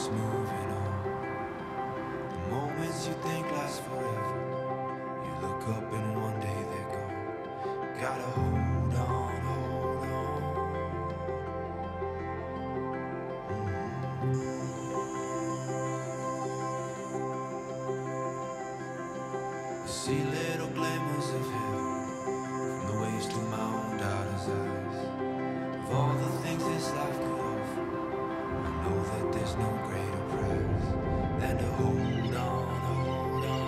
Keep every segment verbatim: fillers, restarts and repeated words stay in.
just moving on. The moments you think last forever, you look up and one day they're gone. Gotta hold on, hold on. Mm-hmm. I see little glimmers of hell from the waves through my own daughter's eyes. Of all the things this life could offer, I know that there's no greater prize than to hold on, hold on.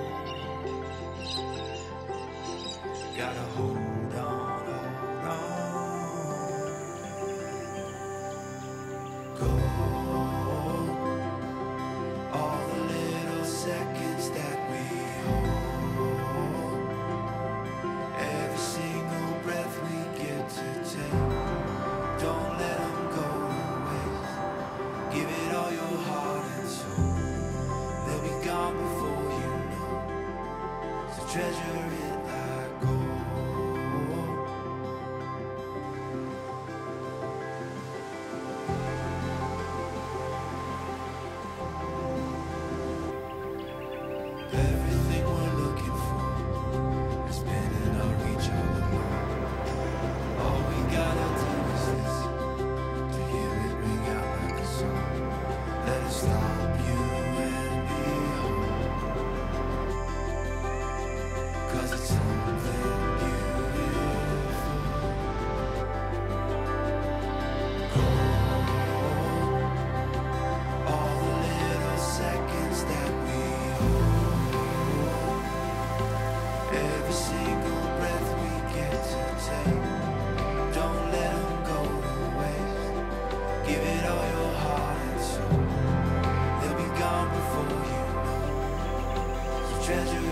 Gotta hold on, hold on. Go all the little seconds that we hold, every single breath we get to take. Don't let them go to waste. Give it all your heart and soul. They'll be gone before you know. So treasure it like gold. Everything we're looking for has been in our reach all along. All we gotta do is listen to hear it ring out like a song. Let it stop you and me home, 'cause it's something beautiful. Go all the little seconds that we hold, every single breath we get to take. Don't let them go to waste. Give it all your heart and soul. They'll be gone before you know. So treasure